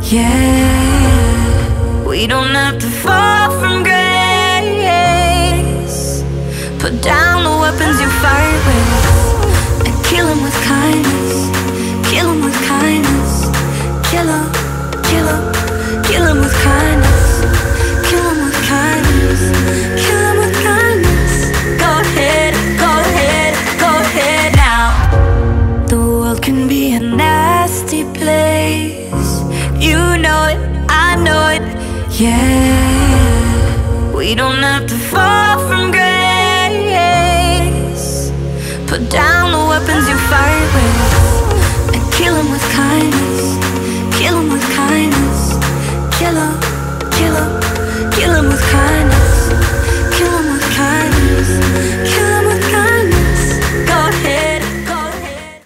Yeah, we don't have to fall from grace. Put down the weapons you fight with and kill 'em with kindness. Kill 'em with kindness. Kill 'em, kill 'em, kill 'em with kindness. Kill 'em with kindness. Kill 'em with kindness. Go ahead, go ahead, go ahead now. The world can be a nasty place. You know it, I know it. Yeah, we don't have to fall from grace. Put down the weapons you fight with and kill 'em with kindness. Kill 'em with kindness. Kill 'em, kill 'em, kill 'em with kindness.